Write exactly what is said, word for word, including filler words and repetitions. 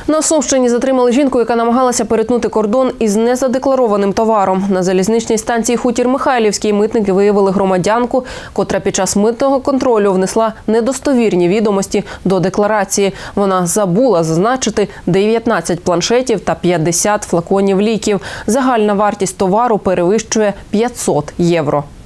На Сумщині затримали жінку, яка намагалася перетнути кордон із незадекларованим товаром. На залізничній станції Хутір Михайлівський митники виявили громадянку, котра під час митного контролю внесла недостовірні відомості до декларації. Вона забула зазначити дев'ятнадцять планшетів та п'ятдесят флаконів ліків. Загальна вартість товару перевищує п'ятсот євро.